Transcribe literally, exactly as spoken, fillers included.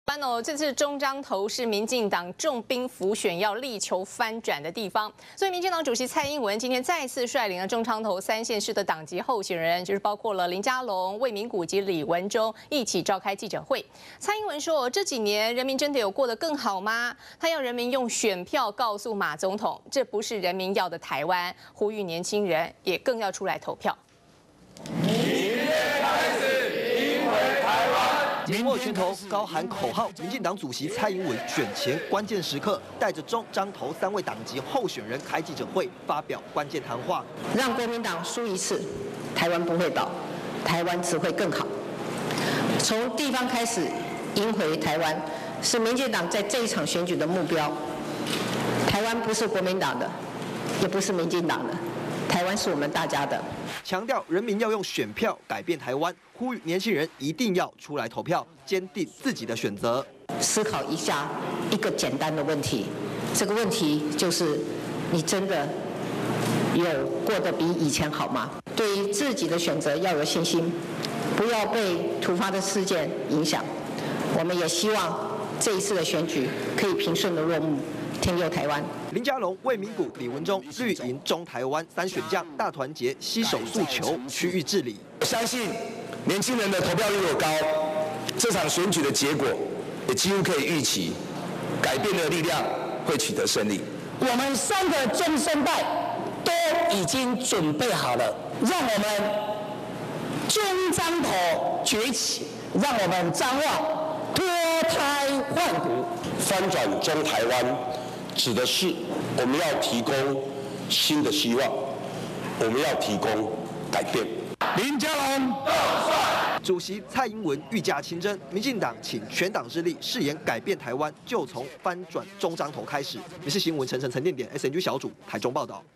班哦，这次中彰投是民进党重兵辅选要力求翻转的地方，所以民进党主席蔡英文今天再次率领了中彰投三县市的党籍候选人，就是包括了林佳龙、魏明谷及李文忠一起召开记者会。蔡英文说，这几年人民真的有过得更好吗？他要人民用选票告诉马总统，这不是人民要的台湾，呼吁年轻人也更要出来投票。 明天开始，赢回台湾。 紧握拳头，高喊口号。民进党主席蔡英文选前关键时刻，带着中彰投三位党籍候选人开记者会，发表关键谈话。 让国民党输一次，台湾不会倒，台湾只会更好。从地方开始赢回台湾，是民进党在这一场选举的目标。台湾不是国民党的，也不是民进党的，台湾是我们大家的。 强调人民要用选票改变台湾，呼吁年轻人一定要出来投票，坚定自己的选择。 思考一下一个简单的问题，这个问题就是：你真的有过得比以前好吗？对于自己的选择要有信心，不要被突发的事件影响。我们也希望这一次的选举可以平顺的落幕。 天佑台湾！ 林佳龙、魏明谷、李文忠绿营中台湾三选将大团结，携手诉求区域治理。 相信年轻人的投票率又高，这场选举的结果也几乎可以预期，改变的力量会取得胜利。 我们三个中生代都已经准备好了，让我们中彰投崛起，让我们彰化脱胎换骨， 翻转中台湾。 指的是我们要提供新的希望，我们要提供改变。 林佳龙到帅， 主席蔡英文御驾亲征，民进党请全党之力誓言改变台湾，就从翻转中彰投开始。民视新闻陈晨陈念点 S N G 小组台中报道。